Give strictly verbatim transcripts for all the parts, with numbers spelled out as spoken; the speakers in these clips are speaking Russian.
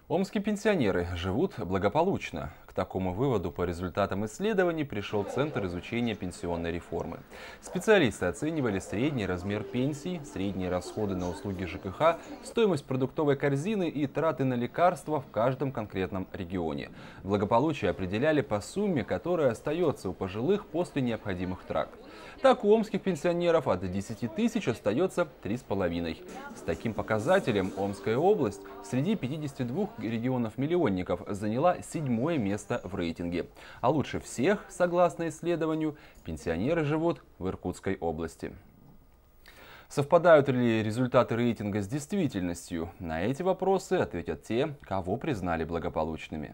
Омские пенсионеры живут благополучно. К такому выводу по результатам исследований пришел Центр изучения пенсионной реформы. Специалисты оценивали средний размер пенсий, средние расходы на услуги ЖКХ, стоимость продуктовой корзины и траты на лекарства в каждом конкретном регионе. Благополучие определяли по сумме, которая остается у пожилых после необходимых трат. Так, у омских пенсионеров от десяти тысяч остается три с половиной. С таким показателем Омская область среди пятидесяти двух регионов-миллионников заняла седьмое место в рейтинге. А лучше всех, согласно исследованию, пенсионеры живут в Иркутской области. Совпадают ли результаты рейтинга с действительностью? На эти вопросы ответят те, кого признали благополучными.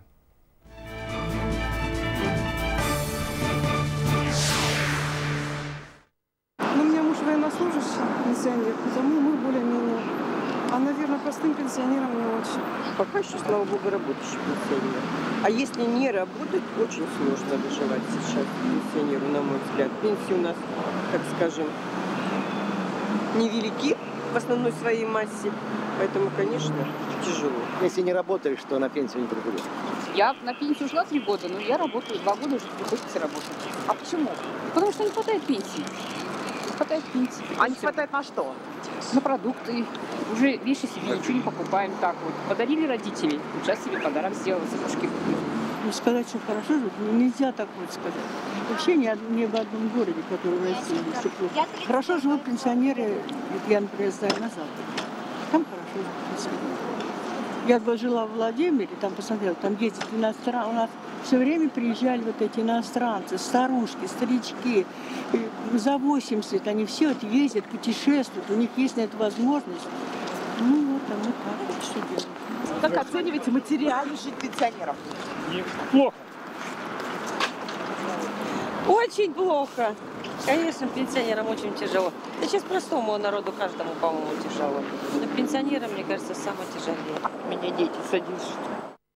Военнослужащий, пенсионер, потому мы более-менее. А, наверное, простым пенсионерам не очень. Пока еще, слава богу, работающий пенсионер. А если не работать, очень сложно выживать сейчас пенсионеру, на мой взгляд. Пенсии у нас, так скажем, невелики в основной своей массе. Поэтому, конечно, тяжело. Если не работаешь, то на пенсию не приходишь. Я на пенсию ушла три года, но я работаю два года, уже приходится работать. А почему? Потому что не хватает пенсии. Не хватает пенсии. А не хватает на что? На продукты. Уже вещи себе ничего не покупаем. Так вот. Подарили родители. Сейчас себе подарок сделала, сапожки купили. Ну, сказать, что хорошо жить, нельзя так вот сказать. Вообще ни, ни в одном городе, который в России, все плохо. Хорошо живут пенсионеры, я, например, знаю, на Западе. Там хорошо живут пенсионеры. Я вот жила в Владимире, там посмотрела, там ездят иностранцы. У нас все время приезжали вот эти иностранцы, старушки, старички. И за восемьдесят они все вот ездят, путешествуют, у них есть на это возможность. Ну вот, а мы так вот все делаем. Как оцениваете материальную жизнь пенсионеров? Плохо. Очень плохо. Конечно, пенсионерам очень тяжело. Да сейчас простому народу, каждому, по-моему, тяжело. Но пенсионерам, мне кажется, самое тяжелее. У меня дети садись.